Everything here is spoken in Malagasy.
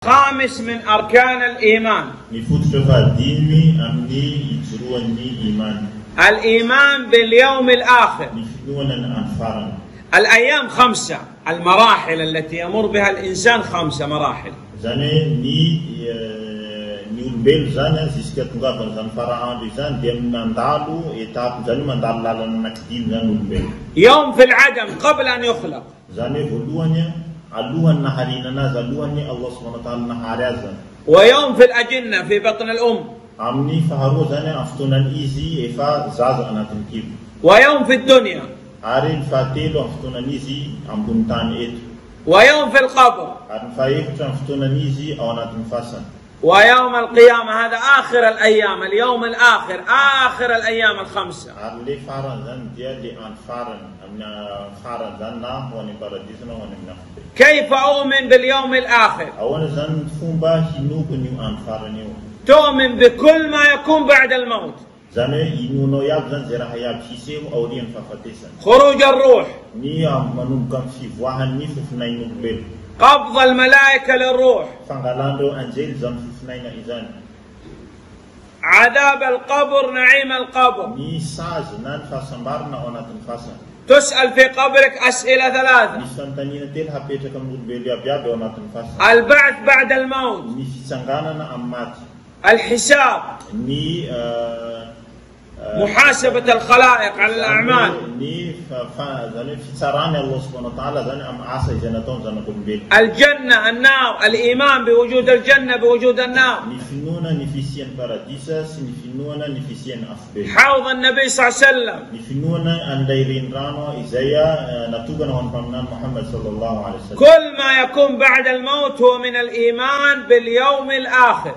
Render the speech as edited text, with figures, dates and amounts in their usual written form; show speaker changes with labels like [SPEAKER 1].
[SPEAKER 1] الخامس من أركان الإيمان. الإيمان باليوم الآخر. الأيام 5، المراحل التي يمر بها الإنسان 5 مراحل. يوم في العدم قبل أن يخلق. ويوم في الأجنة في بطن الأم. ويوم في الدنيا. ويوم في القبر. ويوم القيامة. هذا آخر الأيام، اليوم الآخر، آخر الأيام ال5. كيف أؤمن باليوم الآخر؟ تؤمن بكل ما يكون بعد الموت. خروج الروح، قبض الملائكة للروح، عذاب القبر، نعيم القبر. تسأل في قبرك أسئلة 3. البعث بعد الموت، الحساب، محاسبة الخلائق على الأعمال، الجنة، النار، الإيمان بوجود الجنة بوجود النار، حوض النبي صلى الله عليه وسلم. كل ما يكون بعد الموت هو من الإيمان باليوم الآخر.